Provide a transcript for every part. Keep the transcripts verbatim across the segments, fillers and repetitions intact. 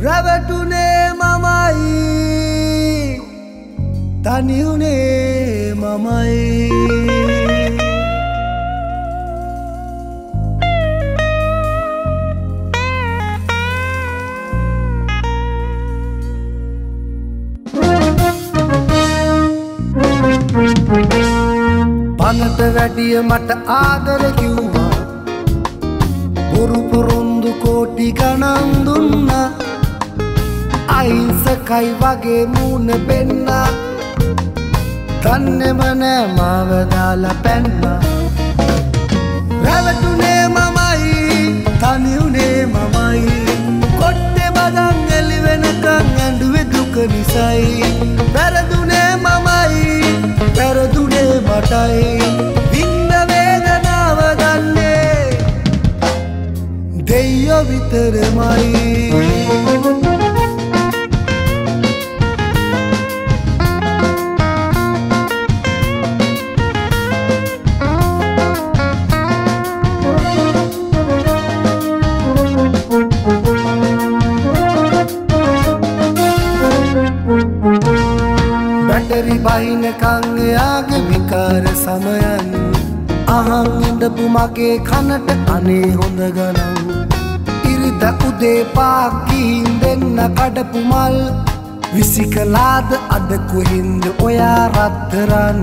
Rewatune Mamai, Taniune Mamai. Panata වැඩිය මට ආදර කිව්වා බොරු පොරොන්දු කෝටි ගණන් දුන්නා අයින්සකයි වගේ මූණ පෙන්නා දන්නේම නෑ මාව දාලා පැන්නා රැවටුනේ මමයි තනි උනේ මමයි කොට්ටේ බදන් එලි වෙනකන් ඇඬුවේ දුක නිසයි වැරදුනේ මමයි වැරදුනේ මටයි විඳ වේදනාව දන්නේ දෙයියෝ විතරමයි බහිනකං එයාගේ විකාර සමයන් අහන් ඉඳපු මගේ කනට අනේ හොඳ ගණන් ඉරිද උදේ පාක් ගිහින් දෙන්න කඩපු මල් විසිකලාද අද කොහින්ද ඔයා රත්තරන්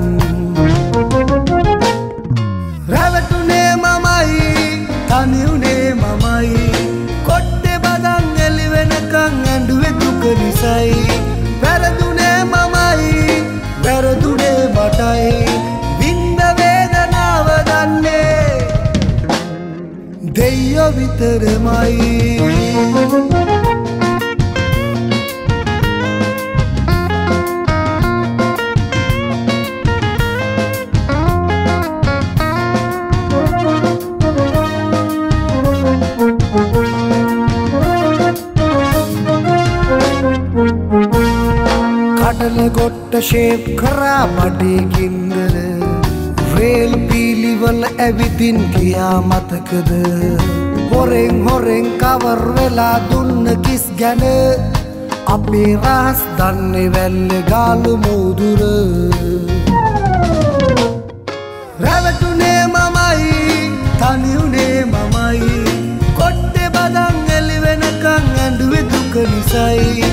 රැවටුනේ මමයි තනි උනේ මමයි කොට්ටේ බදන් එලි වෙනකන් ඇඬුවේ දුක නිසයි වැරදුනේ මමයි වැරදුනේ මටයි විඳ වේදනාව දන්නේ දෙයියෝ විතරමයි කඩල ගොට්ට ෂේප් කරා බඩේ ගින්දර රේල් පීලිවල ඇවිදින් ගියා මතකද හොරෙන් හොරෙන් කවර් වෙලා දුන්න කිස් ගැන අපේ රහස් දන්නේ වැල්ල ගාලු මෝදුර රැවටුනේ මමයි තනි උනේ මමයි කොට්ටේ බදන් එලි වෙනකන් ඇඬුවේ දුක නිසයි